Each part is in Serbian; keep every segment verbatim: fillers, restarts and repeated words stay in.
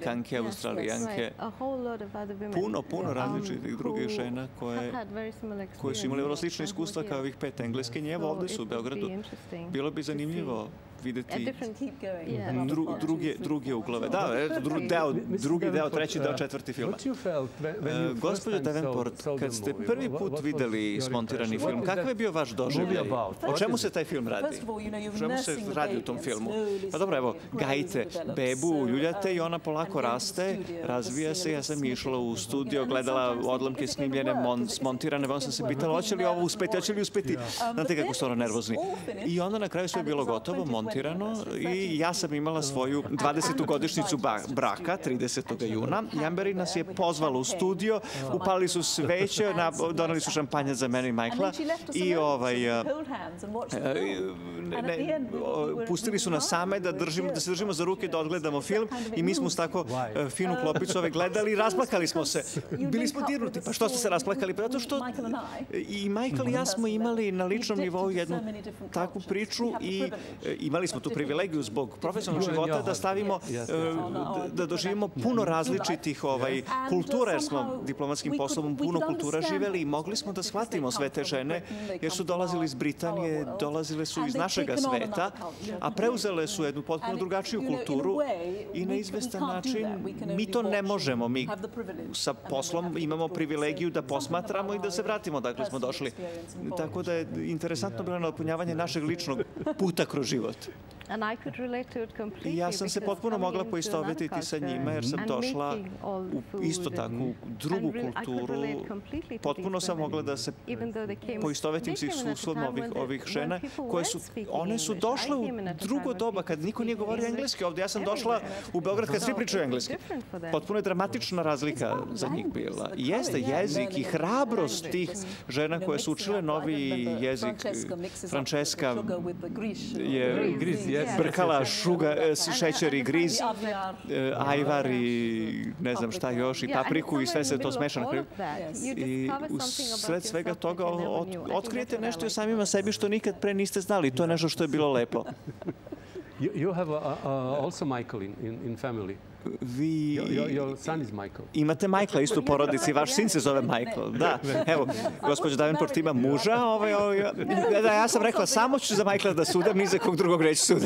Amerikanke, Australijanke, puno, puno različitih drugih žena koje su imali vrlo slične iskustva kao ovih pet engleskinja. Evo ovde su u Beogradu. Bilo bi zanimljivo videti druge uglove. Da, drugi deo, treći deo, četvrti filma. Gospođo Davenport, kad ste prvi put videli smontirani film, kakav je bio vaš doživljaj? O čemu se taj film radi? O čemu se radi u tom filmu? Pa dobro, evo, gajite bebu, ljuljate i ona polako raste, razvija se. Ja sam išla u studio, gledala odlomke snimljene, smontirane, onda sam se pitala, hoće li ovo uspeti, hoće li uspeti? Znate kako su ono nervozni. I onda na kraju sve je bilo gotovo, montirano i ja sam imala svoju dvadesetu godišnjicu braka, tridesetog juna. Jamberi nas je pozvala u studio, upali su sveće, donali su šampanje za mene i Michaela i pustili su nas same da se držimo za ruke, da odgledamo film i mi smo s tako finu klopicu gledali i rasplakali smo se. Bili smo dirnuti. Pa što ste se rasplakali? Pa zato što i Michael i ja smo imali na ličnom nivou jednu takvu priču i imali smo tu privilegiju zbog profesionalnog života da stavimo, da doživimo puno različitih kultura, jer smo diplomatskim poslom puno kultura živeli i mogli smo da shvatimo sve te žene, jer su dolazili iz Britanije, dolazile su iz našega sveta, a preuzele su jednu potpuno drugačiju kulturu i na izvestan način mi to ne možemo. Mi sa poslom imamo privilegiju da posmatramo i da se vratimo dakle smo došli. Tako da je interesantno bilo nadopunjavanje našeg ličnog puta kroz život. I ja sam se potpuno mogla poistovetiti sa njima, jer sam došla u isto takvu drugu kulturu. Potpuno sam mogla da se poistovetim sa iskustvom ovih žena, koje su, one su došle u drugo doba, kad niko nije govorio engleski ovde. Ja sam došla u Beograd kad svi pričaju engleski. Potpuno je dramatična razlika za njih bila. Jeste jezik i hrabrost tih žena koje su učile novi jezik. Francesca je brkala šećer i griz, ajvar i ne znam šta još, i papriku i sve se to smeša na kraju. I sred svega toga otkrijete nešto o samima sebi što nikad pre niste znali. To je nešto što je bilo lepo. You have also Michael in family. Vi Your son is Michael. Imate Michaela isto u porodici, vaš sin se zove Michael. Da, evo, gospođa Davenport ima muža. Da, ja sam rekla, samo ću za Michaela da sudem, ni za kog drugog neću sude.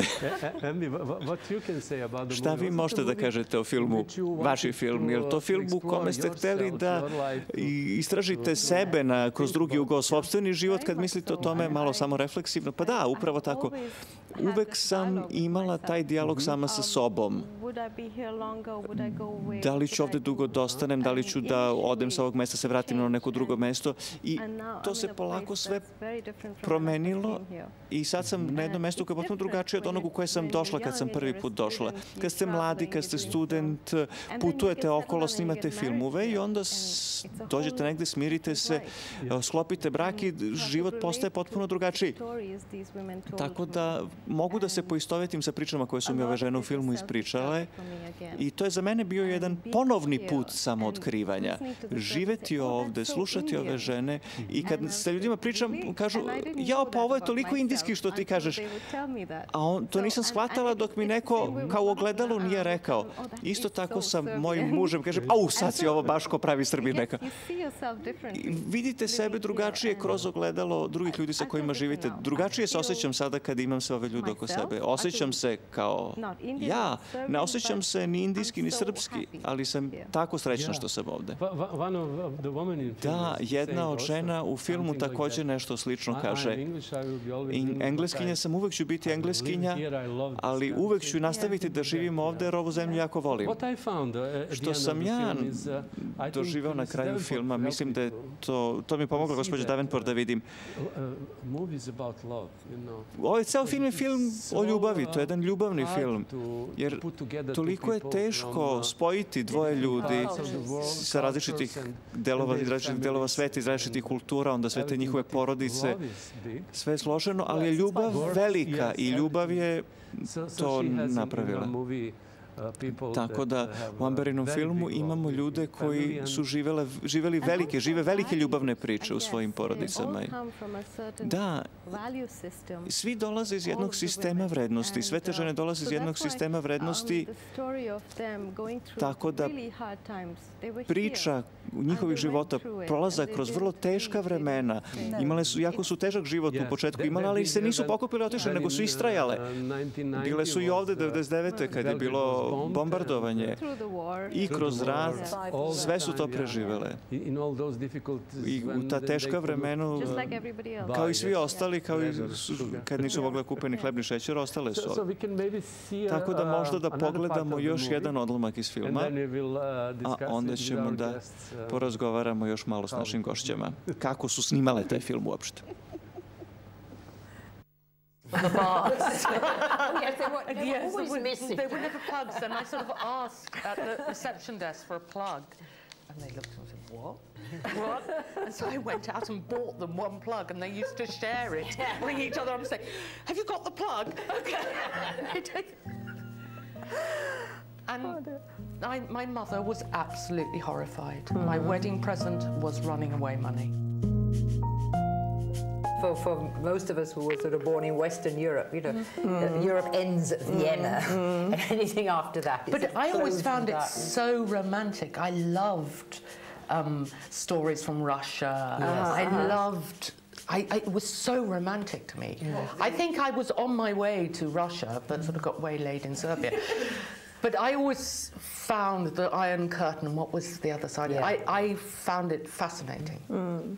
Šta vi možete da kažete o filmu, vaši film? Je li to film u kome ste hteli da istražite sebe kroz drugi ugao, sopstveni život, kad mislite o tome malo samo refleksivno? Pa da, upravo tako. Uvek sam imala taj dijalog sama sa sobom. Da li ću ovde dugo da ostanem, da li ću da odem sa ovog mesta, se vratim na neko drugo mesto. I to se polako sve promenilo i sad sam na jednom mestu koje je potpuno drugačije od onog u koje sam došla kad sam prvi put došla. Kad ste mladi, kad ste student, putujete okolo, snimate filmove i onda dođete negde, smirite se, sklopite brak i život postaje potpuno drugačiji. Tako da mogu da se poistovetim sa pričama koje su mi ove žene u filmu ispričale. I to je za mene bio jedan ponovni put samootkrivanja. Živeti ovde, slušati ove žene i kad sa ljudima pričam, kažu, jao, pa ovo je toliko indijski što ti kažeš. A to nisam shvatala dok mi neko kao u ogledalu nije rekao. Isto tako sa mojim mužem, kažem, au, sad si ovo baš ko pravi Srbin neka. Vidite sebe drugačije kroz ogledalo drugih ljudi sa kojima živite. Drugačije se osjećam sada kad imam sve ove ljude oko sebe. Osjećam se kao ja, ne osjećam se ni indijski, ni srpski, ali sam tako srećna što sam ovde. Da, jedna od žena u filmu također nešto slično kaže. Engleskinja sam, uvek ću biti engleskinja, ali uvek ću nastaviti da živim ovde jer ovu zemlju jako volim. Što sam ja doživeo na kraju filma, mislim da je to, to mi je pomoglo gospođa Davenport da vidim. Ovaj ceo film je film o ljubavi, to je jedan ljubavni film, jer toliko je teško spojiti dvoje ljudi sa različitih delova, iz različitih delova sveta, iz različitih kultura, onda sve te njihove porodice, sve je složeno, ali je ljubav velika i ljubav je to napravila. Tako da u Amberinom filmu imamo ljude koji su živele, živeli velike, žive velike ljubavne priče u svojim porodicama. Da, svi dolaze iz jednog sistema vrednosti. Sve te žene dolaze iz jednog sistema vrednosti, tako da priča njihovih života prolaza kroz vrlo teška vremena. Imale su, jako su težak život u početku imale, ali se nisu pokupile, otišle, nego su istrajale. Bile su i ovde devedeset devete kad je bilo bombardovanje. I kroz rat, sve su to preživele. I u ta teška vremena, kao i svi ostali, kao i kad nisu mogli kupe ni hleb ni šećer, ostale su. Tako da možda da pogledamo još jedan odlomak iz filma, a onda ćemo da porazgovaramo još malo s našim gošćama. Kako su snimale taj film uopšte? The bars. Yes, they were, they yes, were always missing. They were never plugs, and I sort of asked at the reception desk for a plug, and they looked and said, "What? What?" And so I went out and bought them one plug, and they used to share it, ring each other up and say, "Have you got the plug?" Okay. And I, my mother was absolutely horrified. Mm-hmm. My wedding present was running away money. For, for most of us who were sort of born in Western Europe, you know, mm. Europe ends at Vienna, mm. and anything after that is But I always found it so romantic. I loved um, stories from Russia. Yes. I loved... I, I, it was so romantic to me. Yes. I think I was on my way to Russia, but sort of got waylaid in Serbia. But I always found the Iron Curtain and what was the other side. Yeah. I, I found it fascinating. Mm.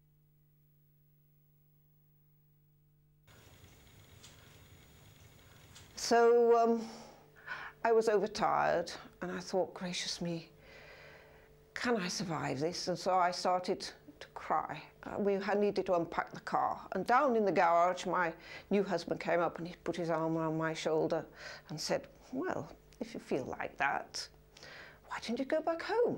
So um, I was overtired, and I thought, gracious me, can I survive this? And so I started to cry. Uh, we had needed to unpack the car. And down in the garage, my new husband came up and he put his arm around my shoulder and said, well, if you feel like that, why don't you go back home?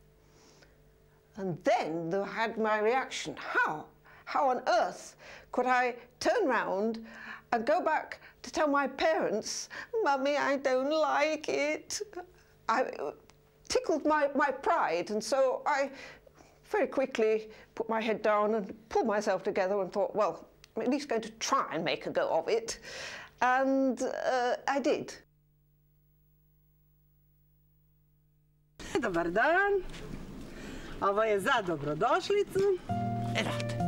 And then I had my reaction. How? How on earth could I turn round and go back to tell my parents, Mummy, I don't like it? I tickled my, my pride, and so I very quickly put my head down and pulled myself together and thought, well, I'm at least going to try and make a go of it. And uh, I did. Dobar dan. Ovo je za dobrodošlicu. Erat.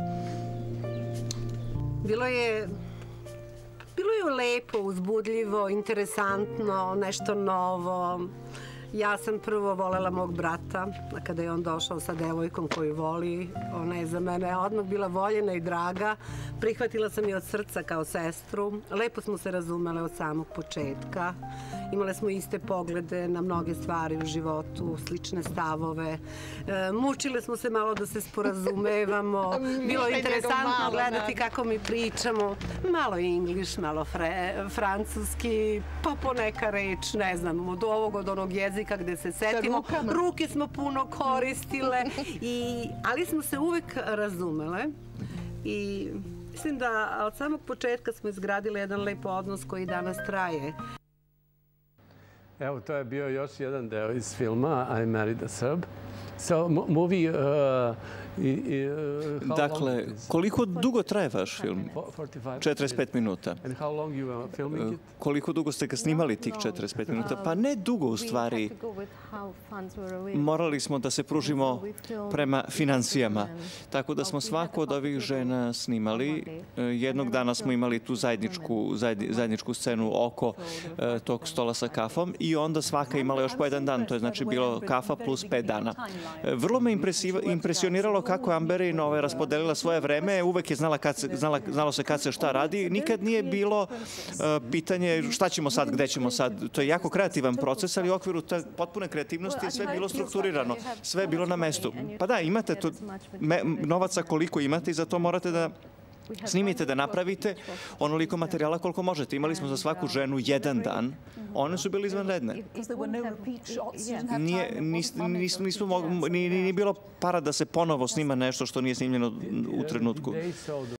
Bilo je Bilo je lepo, uzbudljivo, interesantno, nešto novo. Ja sam prvo volela mog brata, a kada je on došao sa devojkom koju voli, ona je za mene odmah bila voljena i draga. Prihvatila sam je od srca kao sestru. Lepo smo se razumele od samog početka. Imale smo iste poglede na mnoge stvari u životu, slične stavove. E, mučile smo se malo da se sporazumevamo. Bilo je interesantno gledati kako mi pričamo. Malo English, malo fre, francuski, pa poneka reč, ne znam, od ovog, od onog jezika gde se setimo. Ruke smo puno koristile, i, ali smo se uvek razumele. I mislim da od samog početka smo izgradili jedan lep odnos koji danas traje. Evo, to je bio još jedan deo iz filma I Married a Serb. So, movie... Uh, Dakle, koliko dugo traje vaš film? četrdeset pet minuta. Koliko dugo ste ga snimali tih četrdeset pet minuta? Pa ne dugo, u stvari. Morali smo da se pružimo prema financijama. Tako da smo svaku od ovih žena snimali. Jednog dana smo imali tu zajedničku, zajedničku scenu oko tog stola sa kafom i onda svaka imala još po jedan dan. To je znači bilo kafa plus pet dana. Vrlo me impresioniralo kako je Amberin ovaj, raspodelila svoje vreme, uvek je znala, kad se, znala, znalo se kad se šta radi. Nikad nije bilo uh, pitanje šta ćemo sad, gde ćemo sad. To je jako kreativan proces, ali u okviru te potpune kreativnosti je sve bilo strukturirano. Sve je bilo na mestu. Pa da, imate to, me, novaca koliko imate i za to morate da snimite, da napravite onoliko materijala koliko možete. Imali smo za svaku ženu jedan dan. One su bile izvanredne. Nije, nis, nis, nismo mogli, nije, nije bilo para da se ponovo snima nešto što nije snimljeno u trenutku.